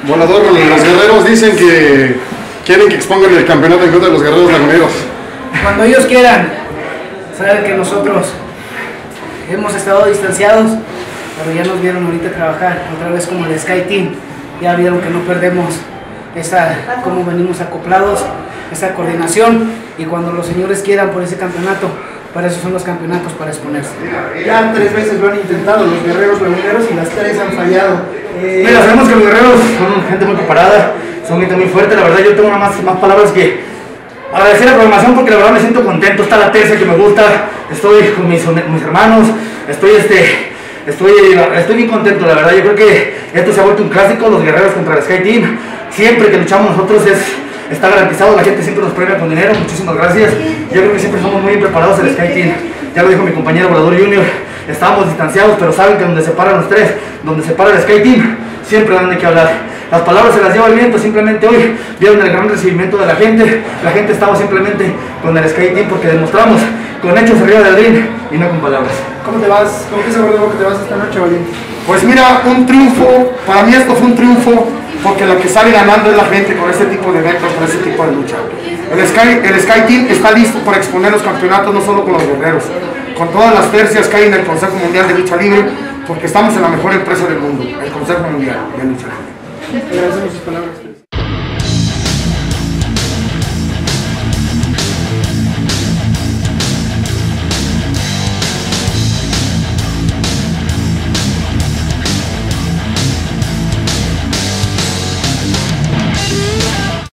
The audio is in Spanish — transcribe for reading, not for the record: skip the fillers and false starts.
Volador, los guerreros dicen que quieren que expongan el campeonato en contra de los guerreros laguneros. Cuando ellos quieran. Saben que nosotros hemos estado distanciados, pero ya nos vieron ahorita trabajar otra vez como el Sky Team. Ya vieron que no perdemos cómo venimos acoplados, esa coordinación, y cuando los señores quieran por ese campeonato, para eso son los campeonatos, para exponerse. Ya 3 veces lo han intentado los guerreros laguneros y las 3 han fallado. Mira, sabemos que los guerreros son gente muy preparada, son gente muy fuerte. La verdad, yo tengo más palabras que agradecer la programación, porque la verdad me siento contento. Está la tercia que me gusta, estoy con mis hermanos, estoy bien contento, la verdad. Yo creo que esto se ha vuelto un clásico, los guerreros contra el Sky Team. Siempre que luchamos nosotros está garantizado, la gente siempre nos premia con dinero. Muchísimas gracias. Yo creo que siempre somos muy bien preparados el Sky Team. Ya lo dijo mi compañero Volador Junior, estábamos distanciados, pero saben que donde se paran los tres, donde se para el Sky Team, siempre dan de qué hablar. Las palabras se las lleva el viento. Simplemente hoy vieron el gran recibimiento de la gente estaba simplemente con el Sky Team, porque demostramos con hechos arriba del ring y no con palabras. ¿Cómo te vas? ¿Cómo te sabor de boca te vas esta noche, Valiente? Pues mira, un triunfo, para mí esto fue un triunfo, porque la que sale ganando es la gente con este tipo de eventos, con este tipo de lucha. El Sky Team está listo para exponer los campeonatos, no solo con los guerreros, con todas las tercias que hay en el Consejo Mundial de Lucha Libre, porque estamos en la mejor empresa del mundo, el Consejo Mundial de Lucha Libre. Agradecemos sus palabras.